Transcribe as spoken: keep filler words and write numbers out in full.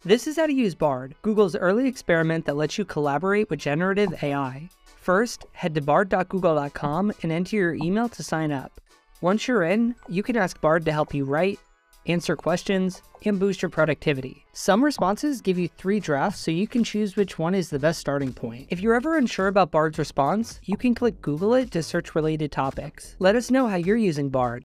This is how to use Bard, Google's early experiment that lets you collaborate with generative A I. First, head to bard dot google dot com and enter your email to sign up. Once you're in, you can ask Bard to help you write, answer questions, and boost your productivity. Some responses give you three drafts, so you can choose which one is the best starting point. If you're ever unsure about Bard's response, you can click Google it to search related topics. Let us know how you're using Bard.